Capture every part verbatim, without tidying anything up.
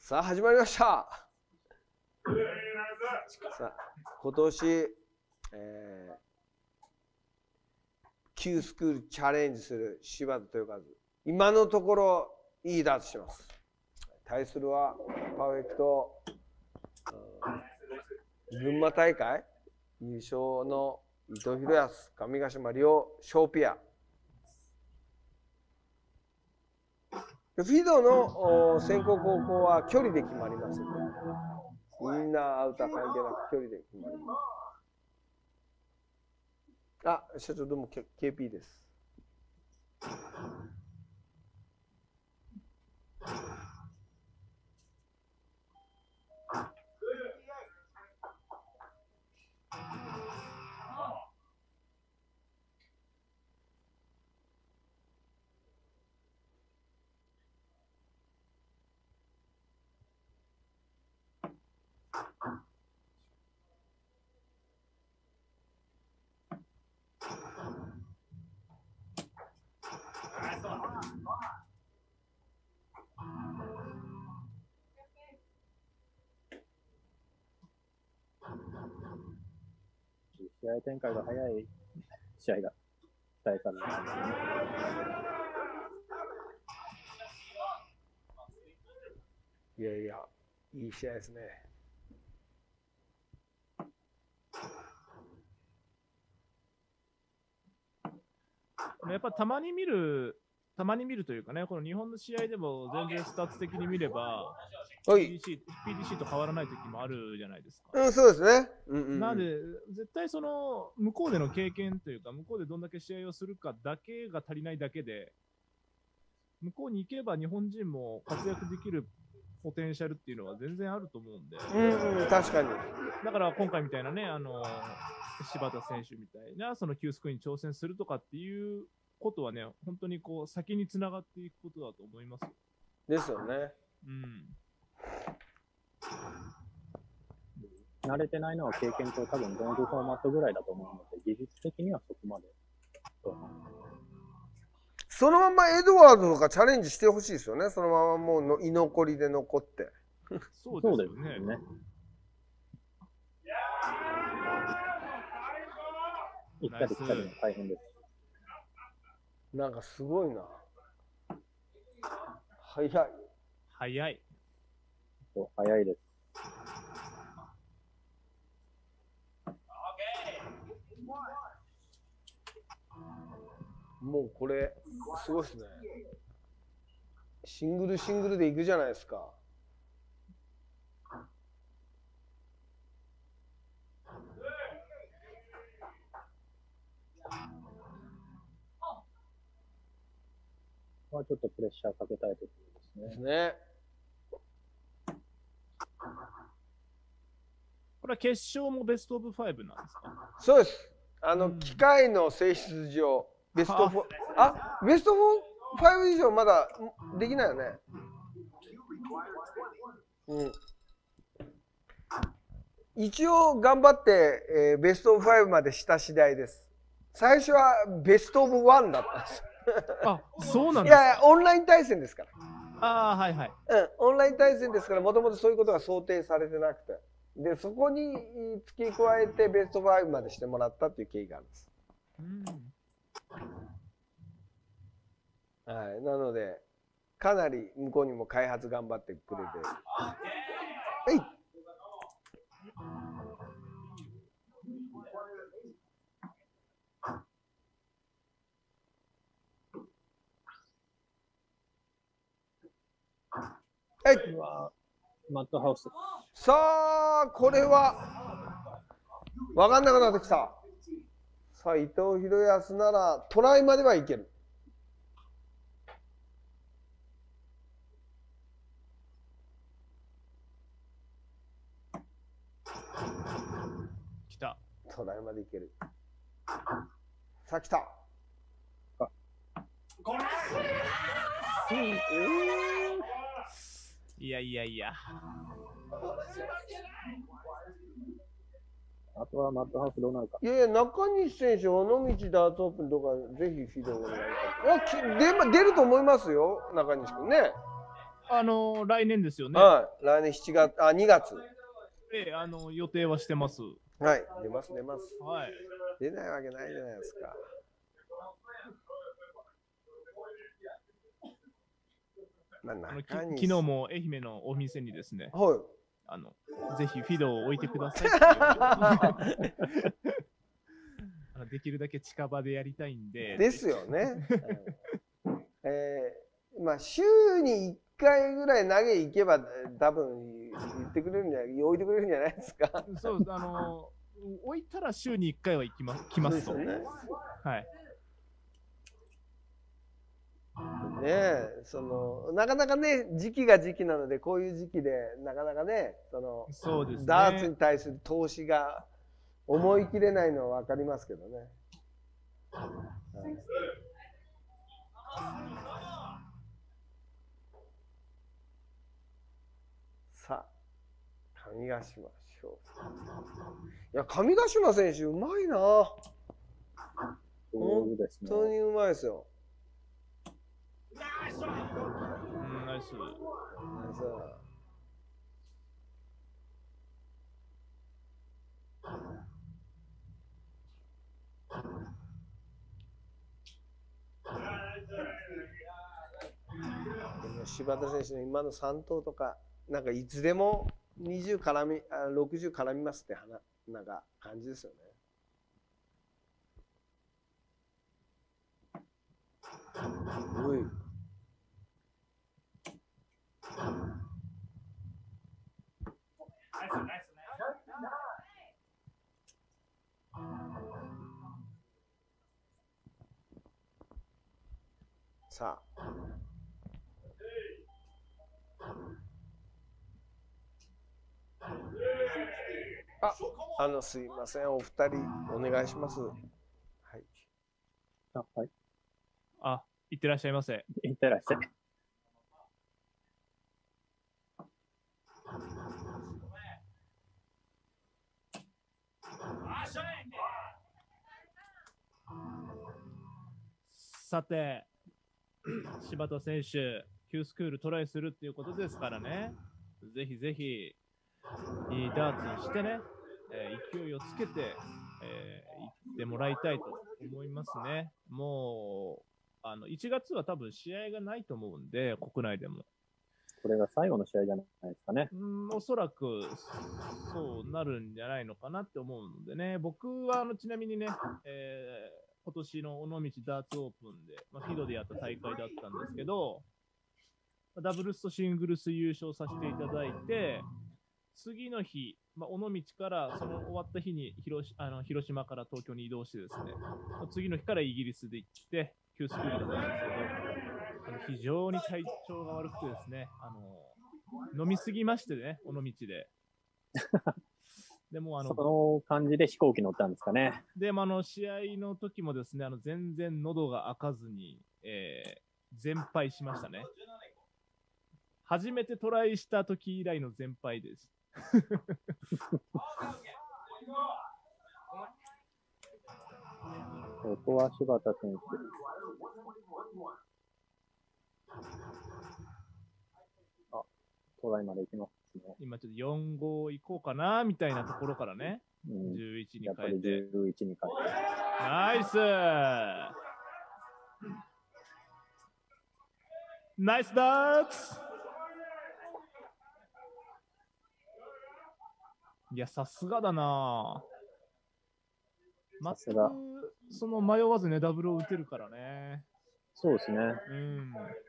さあ始まりました。さあ今年、えー、Q スクールチャレンジする柴田豊和、今のところいいダーツしてます。対するはパーフェクト、群馬大会優勝の伊藤博康、上ヶ島亮、小ペア。フィードの先行後攻は距離で決まりますので、インナーアウター関係なく距離で決まります。あ、社長どうも ケーピー です。 試合展開が早い試合が期待されますね。 いやいや、いい試合ですね。 やっぱたまに見る、たまに見るというかね、この日本の試合でも全然スタッツ的に見れば、ピーディーシー、ピーディーシー と変わらない時もあるじゃないですか。 うん、そうですね。うんうんうん、 なので、絶対その向こうでの経験というか、向こうでどんだけ試合をするかだけが足りないだけで、向こうに行けば日本人も活躍できるポテンシャルっていうのは全然あると思うんで。 うんうん、確かに。 だから今回みたいなね、あの柴田選手みたいな、その Q スクに挑戦するとかっていうことはね、本当にこう先につながっていくことだと思いますよ。 ですよね。 うん。 慣れてないのは経験と多分ロングフォーマットぐらいだと思うので、技術的にはそこまで。 そのままエドワードとかチャレンジしてほしいですよね。そのままもうの居残りで残って。 そうですよね。 ね行ったり来たりも大変です。 なんかすごいな。早い。 早い。 そう早いです。 もうこれすごいですね。シングルシングルでいくじゃないですか。 まあちょっとプレッシャーかけたいところですね。 ですね。 これは決勝もベストオブファイブなんですか？ そうです。あの、うん、機械の性質上ベストフォー、あ、ベストファイブ以上まだできないよね。うん。一応頑張って、えー、ベストオブファイブまでした次第です。最初はベストオブワンだったんです。 あ、そうなんですか。 いやいや、オンライン対戦ですから。 ああ、はいはい。 うん、オンライン対戦ですから、もともとそういうことが想定されてなくて。で、そこに付け加えてベストファイブまでしてもらったっていう経緯があるんです。うん、はい、なので、かなり向こうにも開発頑張ってくれて。はい。はい。 マットハウス。 さあ、これは分かんなくなってきた。さあ、伊藤博康ならトライまではいける。 来た。 トライまでいける。さあ、来た。 うん、いやいやいや。 あとはマットハウスどうなるか。 いやいや、中西選手、尾道ダーツオープンとか、ぜひフィードお願いします。出ると思いますよ、中西君ね。 あの、来年ですよね。 はい。来年しちがつ、あ、にがつ。 ええ、あの、予定はしてます。 はい。出ます、出ます。 はい。 出ないわけないじゃないですか。まあ、 あのき中に。 昨日も愛媛のお店にですね、 はい。 あの、ぜひフィドを置いてくださいっていうあのできるだけ近場でやりたいんで。 ですよね。うんえー、まあ週にいっかいぐらい投げ行けば多分言ってくれるんじゃない置いてくれるんじゃないですか。 そうあの置いたら週にいっかいは行きます来ますと。 ですよね。 はい。 ねえ、そのなかなかね時期が時期なのでこういう時期でなかなかねそのそうですね。 ダーツに対する投資が思い切れないのは分かりますけどね。はい、さあ上ヶ島翔さん。いや上ヶ島選手うまいな。 そうですね。 本当にうまいですよ。 うん、ナイス。 ナイス。柴田選手の今のさん投とかなんかいつでもにじゅう絡みあろくじゅう絡みますって話なんか感じですよね。おい。さあ。あ、あのすいませんお二人お願いします。はい。 あ、はい。 あ、いってらっしゃいませ。 いってらっしゃい。 さて、柴田選手、Qスクールトライするっていうことですからね、ぜひぜひ、いいダーツにしてね、えー、勢いをつけて、えー、行ってもらいたいと思いますね。もう、あのいちがつは多分試合がないと思うんで、国内でも。 これが最後の試合じゃないですかね。 うん、おそらくそうなるんじゃないのかなって思うのでね、僕はあのちなみにね、えー、今年の尾道ダーツオープンで、まあ、フィドでやった大会だったんですけど、ダブルスとシングルス優勝させていただいて、次の日、まあ、尾道からその終わった日に 広, あの広島から東京に移動してですね、次の日からイギリスで行って、Qスクールだったんですけど、あの非常に体調が悪くてですね、あの飲みすぎましてね、尾道で。でもあのその感じで飛行機乗ったんですかね。 でもあの試合の時もですね、あの全然喉が開かずに、えー、全敗しましたね。初めてトライした時以来の全敗です。 ここは柴田選手。あ、トライまで行きますね。 今ちょっとよんご行こうかなみたいなところからね、 うん、 じゅういちにやっぱり変えて。 じゅういちに変えて。 ナイスナイスダーツ。いや、さすがだな。全くその迷わずね、ダブルを打てるからね。 そうですね。 うん。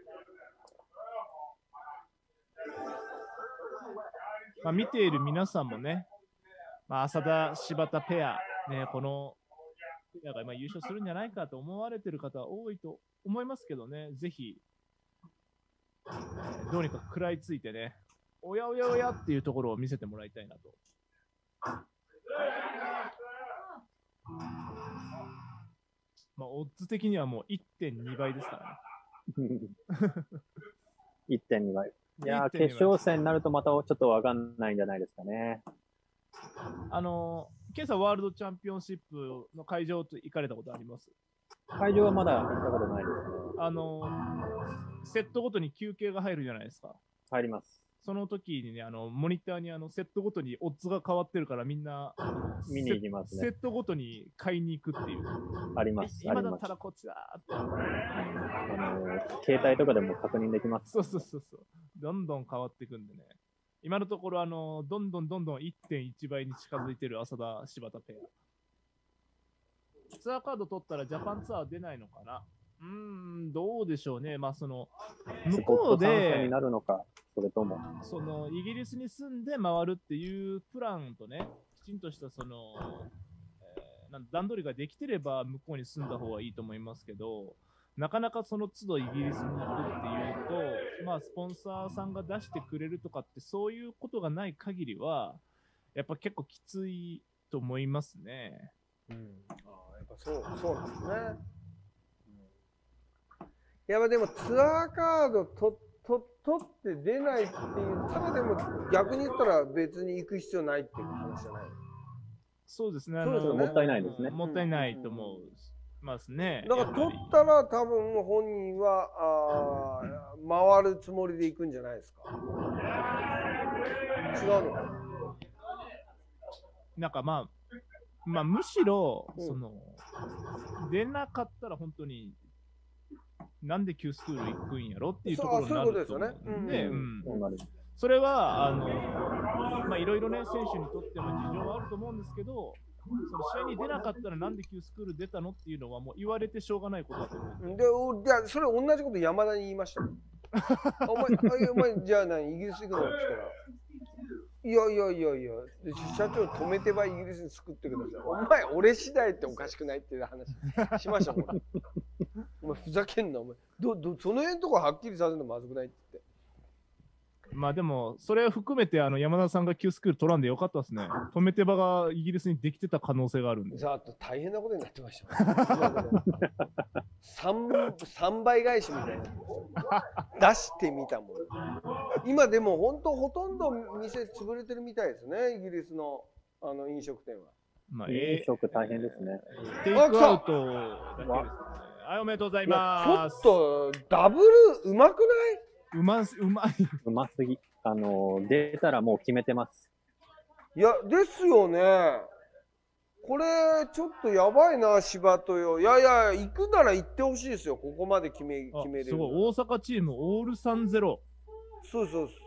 まあ、見ている皆さんもね、まあ、浅田、柴田ペア、ね、このペアが今優勝するんじゃないかと思われている方は多いと思いますけどね、ぜひ、どうにか食らいついてね、おやおやおやっていうところを見せてもらいたいなと。まあ、オッズ的にはもう いってんに 倍ですからね。 いってんに 倍。いやー、決勝戦になるとまたちょっとわかんないんじゃないですかね。 あの、今朝ワールドチャンピオンシップの会場と行かれたことあります？ 会場はまだ行ったことないですね。 あの、 セットごとに休憩が入るじゃないですか。 入ります。 その時にね、あのモニターにあのセットごとにオッズが変わってるから、みんな見に行きますね。 セットごとに買いに行くっていう。 あります。 今だったらこっちだーって。 あの携帯とかでも確認できます。 そうそうそうそう。どんどん変わっていくんでね。今のところ、あのどんどんどんどん いってんいち 倍に近づいてる浅田、柴田ペア。ツアーカード取ったらジャパンツアー出ないのかな。うーん、どうでしょうね。まあ、その、向こうで、 になるのか、それとも。 その、イギリスに住んで回るっていうプランとね、きちんとしたその、えー、なん段取りができてれば向こうに住んだ方がいいと思いますけど、なかなかその都度イギリスに行くっていうと、まあ、スポンサーさんが出してくれるとかって、そういうことがない限りは、やっぱ結構きついと思いますね。 うん、ああ、やっぱそう、そうなんですね。いや、でもツアーカードとと取って出ないっていう、ただでも逆に言ったら別に行く必要ないっていう話じゃない。 そうですね。 そうですよね。もったいないですね。 もったいないと思うますね。 だから取ったら多分本人はあ回るつもりで行くんじゃないですか。違うのかな。 なんかまあ、まあむしろ、 うん、 その、出なかったら本当に、なんで Q スクール行くんやろっていうところになると思うんで、それは、あの、まあいろいろね、選手にとっても事情はあると思うんですけど、その試合に出なかったらなんで Q スクール出たのっていうのはもう言われてしょうがないことだと思う。 で、おいやそれ同じこと山田に言いましたよ。お前、お前じゃあ何、イギリス行くのって言ったら、いやいやいやいや、社長止めてばイギリスに作ってください。お前、俺次第っておかしくないっていう話しましたもん。お前、ふざけんな、お前。どどその辺のとこはっきりさせるのまずくないって言って。 まあでも、それを含めてあの山田さんが Q スクール取らんでよかったですね。止めてばがイギリスにできてた可能性があるんで。 ざっと大変なことになってました、ね。さんばい返しみたいな。出してみたもん。今でも本当ほとんど店潰れてるみたいですね、イギリスのあの飲食店は。 まあ、飲食大変ですね。 テイクアウトだけですね。はい、おめでとうございます。 ちょっとダブルうまくないうま、うまい。 うますぎ。あの、出たらもう決めてます。 いや、ですよね。これ、ちょっとやばいな、柴戸よ。いやいや、行くなら行ってほしいですよ。ここまで決め、決めれる。 すごい、大阪チーム、オールさんゼロ。 そうそうそう。